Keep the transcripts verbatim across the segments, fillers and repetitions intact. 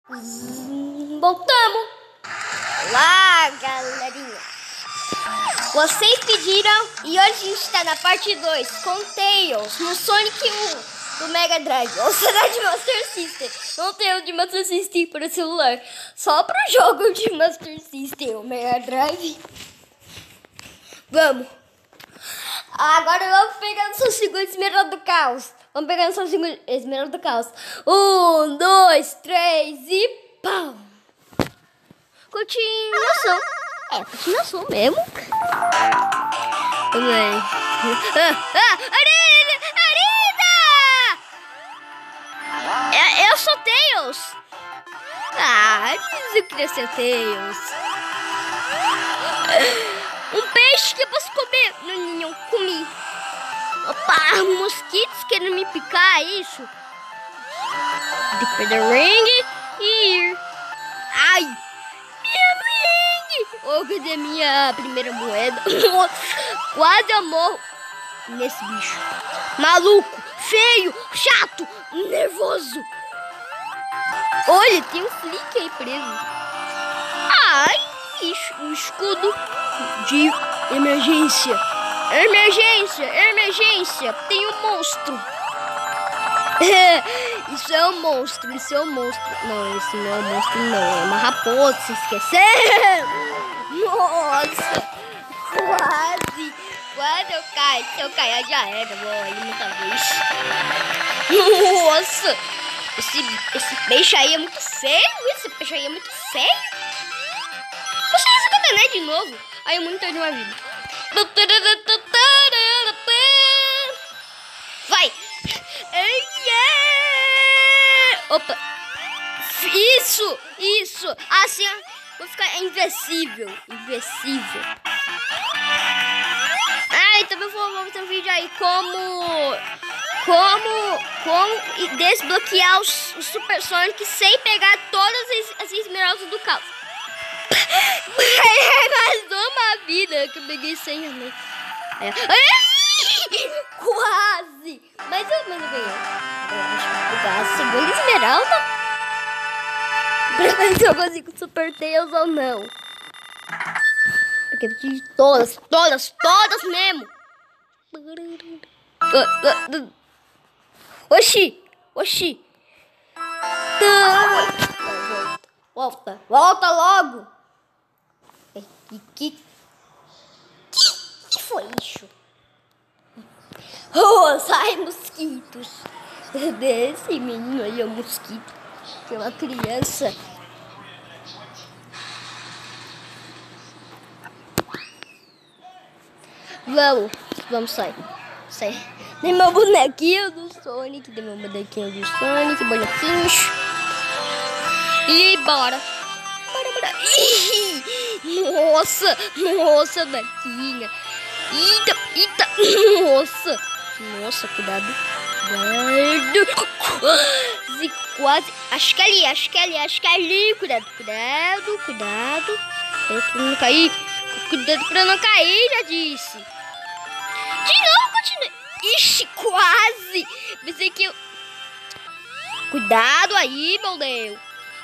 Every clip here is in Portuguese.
Hum, voltamos! Olá, galerinha! Vocês pediram e hoje a gente está na parte dois com Tails no Sonic um do Mega Drive. Ou será de Master System? Não tem o de Master System para o celular, só para o jogo de Master System, o Mega Drive. Vamos! Agora vamos pegar nossa segunda esmeralda do caos. Vamos pegar nossa segunda esmeralda do caos. Um, dois, três e pau! Continuação. É, continuação mesmo. Vamos aí. Ah, ah, Arida! Arida! Eu, eu sou Tails. Ah, eu queria ser Tails. Um peixe que eu posso comer. Não, não, comi. Opa, mosquitos querendo me picar, é isso? Deep the ring e... Ai! Minha ring! Oh, cadê minha primeira moeda? Quase eu morro nesse bicho. Maluco, feio, chato, nervoso. Olha, tem um flick aí preso. Ai, um escudo de emergência. Emergência, emergência. Tem um monstro. Isso é um monstro, isso é um monstro. Não, isso não é um monstro, não. É uma raposa, se esqueceram. Nossa, quase. Quase eu caio. Se eu cair, já era. Vou aí muita vez. Nossa, esse, esse peixe aí é muito feio. Esse peixe aí é muito feio. Você usa o catanete de novo. Aí eu muito de uma vida. Vai. Opa. Isso, isso. Assim, vou ficar invencível. Invencível. Ah, e também vou fazer um vídeo aí como... Como... Como desbloquear os, os Super Sonic sem pegar todas as, as esmeraldas do caos. Mais uma vida que eu peguei sem né? Quase! Mas eu não ganhei. Eu acho que vou pegar a segunda esmeralda pra ver se eu consigo Super Tails ou não. Porque eu tive todas, todas, todas mesmo. Oxi! Oxi! Volta! Volta logo! Que, que, que foi isso? Oh, sai mosquitos. Desse menino aí é um mosquito. Que é uma criança. Vamos, vamos sair. Sair. Tem meu bonequinho do Sonic. Tem meu bonequinho do Sonic. Bonequinhos. E bora. Bora, bora. Nossa, nossa, Daquinha. Eita, eita, nossa. Nossa, cuidado. Cuidado. Quase, quase. Acho que é ali, acho que é ali, acho que é ali. Cuidado, cuidado, cuidado. Cuidado pra não cair. Cuidado pra não cair, já disse. De novo, continue. Ixi, quase. Pensei que eu... Cuidado aí, meu Deus.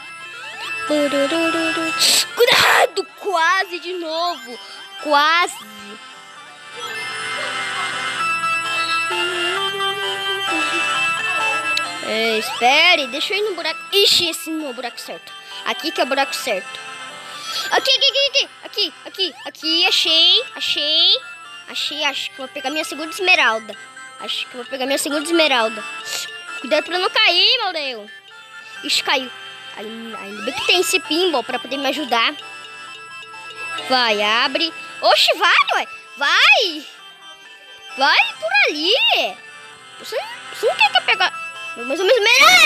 Cuidado, quase de novo. Quase. É, espere, deixa eu ir no buraco. Ixi, esse não é o buraco certo. Aqui que é o buraco certo. Aqui, aqui, aqui, aqui. Aqui, aqui, aqui. Achei, achei. Achei, acho que vou pegar minha segunda esmeralda. Acho que vou pegar minha segunda esmeralda. Cuidado pra não cair, meu Deus. Ixi, caiu. Ainda bem que tem esse pinball pra poder me ajudar. Vai, abre. Oxe, vai, ué. Vai. Vai por ali. Você, você não quer que eu pegar... Mais ou menos...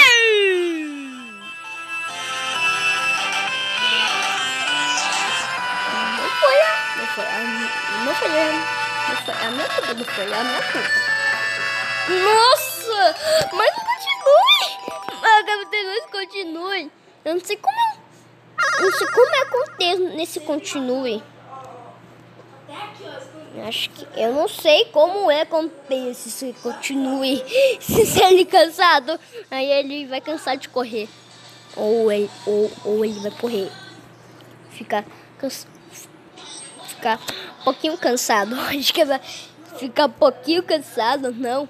Não foi a... Não foi a... Não foi a... Não foi a minha culpa. Não foi a minha culpa. Nossa. Mas não continue. Mas continue. Eu não sei como eu... Não sei como acontece nesse continue. Acho que... Eu não sei como é acontece se continue. Se ele cansado, aí ele vai cansar de correr. Ou ele, ou, ou ele vai correr. Ficar cansa, ficar um pouquinho cansado. Acho que vai ficar um pouquinho cansado, não.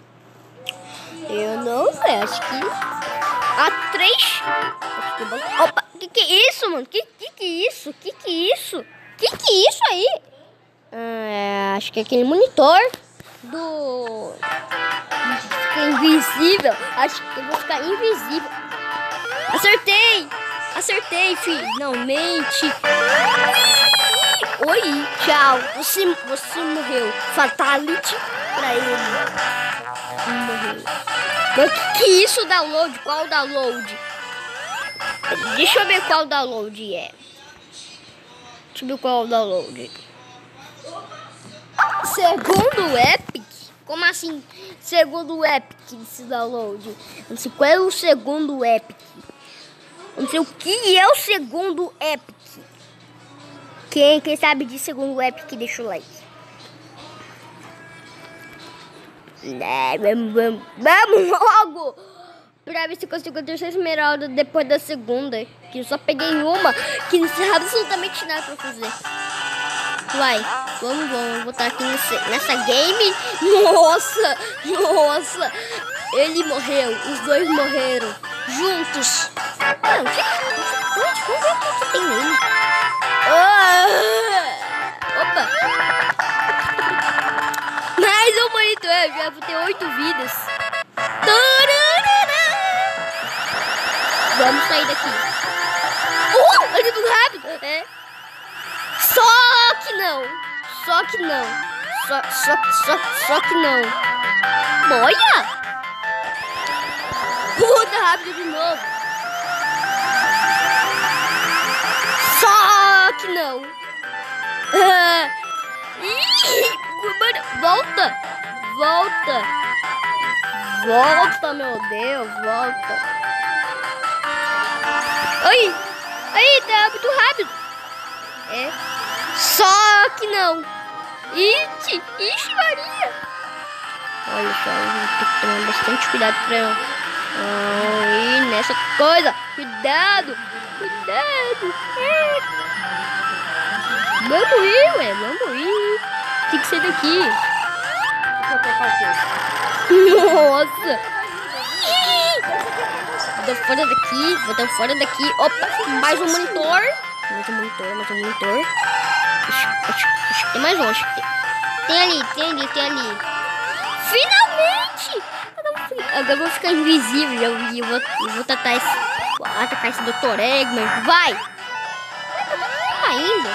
Eu não sei, acho que... A três... Opa, que que é isso, mano? Que que que é isso? Que que é isso? Que que é isso aí? Ah, acho que é aquele monitor do... Fica invisível. Acho que eu vou ficar invisível. Acertei! Acertei, finalmente! Oi, tchau. Você, você morreu. Fatality pra ele. Morreu. Mas que que é isso, download? Qual download? Deixa eu ver qual download é. Deixa eu ver qual download. Segundo o Epic? Como assim? Segundo o Epic esse download? Não sei qual é o segundo Epic. Não sei o que é o segundo Epic. Quem, quem sabe de segundo Epic, deixa o like. Vamos, vamos, vamos logo! Pra ver se eu consigo a terceira esmeralda depois da segunda. Que eu só peguei uma, que não tem absolutamente nada pra fazer. Vai, vamos, vamos botar aqui nesse, nessa game. Nossa, nossa. Ele morreu, os dois morreram juntos. Não, vamos ver o que tem nele. Oh, opa. Mais um monitor, eu já vou ter oito vidas. Vamos sair daqui. Uh, ele é muito rápido. É. Só que não. Só que não. Só, só, só, só que não. Olha. Puta, rápido de novo. Só que não. Ah. Ih, mano, volta. Volta. Volta, meu Deus. Volta. Oi! Aí, tá muito rápido. É. Só que não. Ixi, ixi, Maria. Olha só, a gente tem que tomar bastante cuidado pra não ir nessa coisa. Cuidado, cuidado. É. Vamos ir, ué, vamos ir. Tem que ser daqui. Nossa. Vou dar fora daqui, vou dar fora daqui. Opa, mais um monitor. Mais um monitor, mais um monitor. Acho, acho, acho que tem mais um. Acho que tem. Tem ali, tem ali, tem ali. Finalmente! Agora eu vou ficar invisível. Eu vou, eu vou atacar esse, atacar esse doutor Eggman. Vai! Tá indo.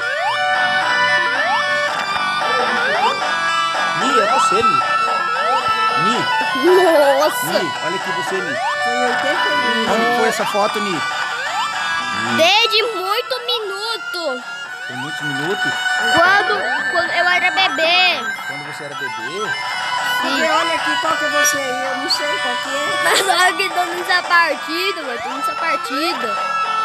Mi, é você, Mi. Mi. Nossa! Mi, olha aqui você, Mi. Onde foi essa foto, Mi? Desde muito minuto. Tem muitos minutos? Quando, quando eu era bebê. Quando você era bebê? Sim. Olha aqui, qual que é você aí? Eu não sei qual que é. Mas olha que tô nessa partida, mano. Tô nessa partida.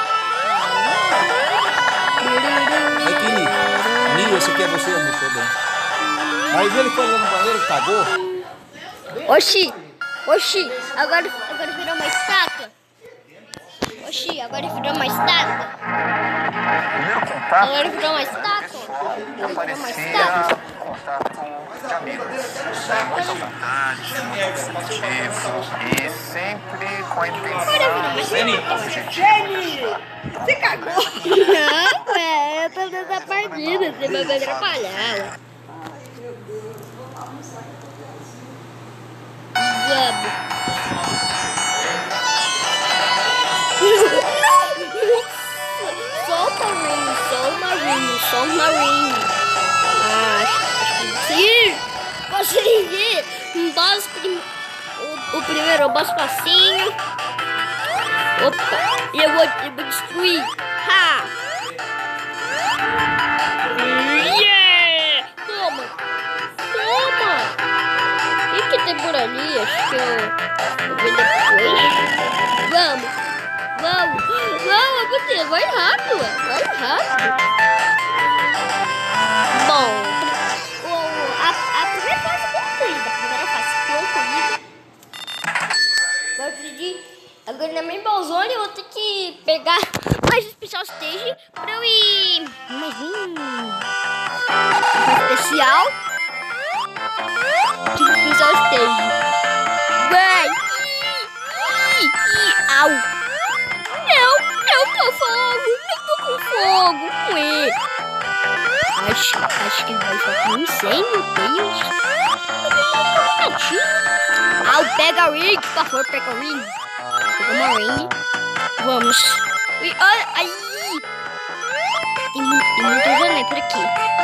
Aqui, Mi. Mi, esse aqui é você, almoçou bem. Mas ele foi lá no banheiro e cagou? Oxi, oxi, agora, agora virou uma estátua. Oxi, agora virou uma estátua. Primeiro contato Agora virou uma estátua. pessoal que Virou uma aparecia estátua. contato de amigos. Muito à vontade, muito positivo e sempre com a intenção positiva. Você cagou? Não, é, eu tô nessa partida, você vai me atrapalhar. Vamos. Solta o ring, solta o ring, solta o ring. Ah, acho que consegui. Consegui. Um boss prim... o, o primeiro boss passinho. Opa, e eu vou, eu vou destruir. Ha! Yeah! Toma! Toma! O que, que tem por ali? Acho que eu vou ver depois. Vamos! Vamos! Vamos, você vai rápido, ué. Vai rápido. Bom, o, a, a primeira fase concluída. A primeira fase concluída. Agora eu preciso de Agora na Rainbow Zone eu vou ter que pegar mais um Special Stage pra eu ir... Mais um... especial. Tipo Special Stage. Vai! Ih, ih, au! Eu, eu tô fogo! Eu tô com fogo! Ué! Acho, acho que ele vai ficar com incêndio, Deus! Au, pega a ring, por favor, pega a ring! Pega uma ring. Vamos! Ui, olha, aí! Tem, mu tem muita zona por aqui.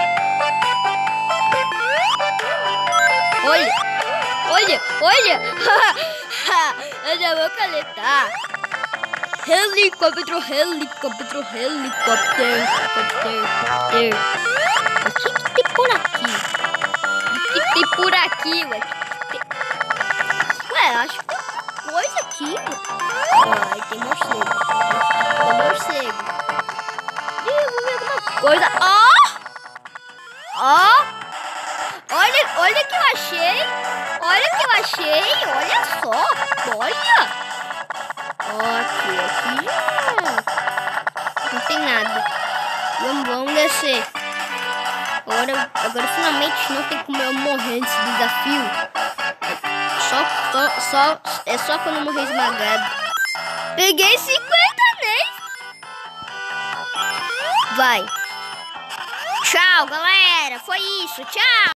Olha! Olha! Olha! Eu já vou caletar! Helicóptero, helicóptero, helicóptero, helicóptero. O que que tem por aqui? O que tem por aqui, ué? Tem... Ué, acho que tem coisa aqui. Ai, tem morcego. Tem morcego. Ih, eu vou ver alguma coisa. Ó! Ó! Olha, olha o que eu achei. Olha o que eu achei. Olha só. Olha. Ok, aqui já não tem nada. Vamos, vamos descer. Agora, agora finalmente não tem como eu morrer nesse desafio. Só, só, só, é só quando eu morrer esmagado. Peguei cinquenta anéis. Vai. Tchau, galera. Foi isso. Tchau.